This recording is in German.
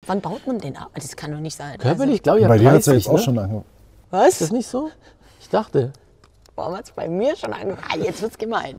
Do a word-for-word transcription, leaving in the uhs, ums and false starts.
wann baut man den ab? Das kann doch nicht sein. Körperlich, glaube ich, ab Bei dir hat es ja dreißig, jetzt auch ne? schon angefangen. Also, was? Ist das nicht so? Ich dachte. Warum hat es bei mir schon angefangen? Ah, jetzt wird's gemein.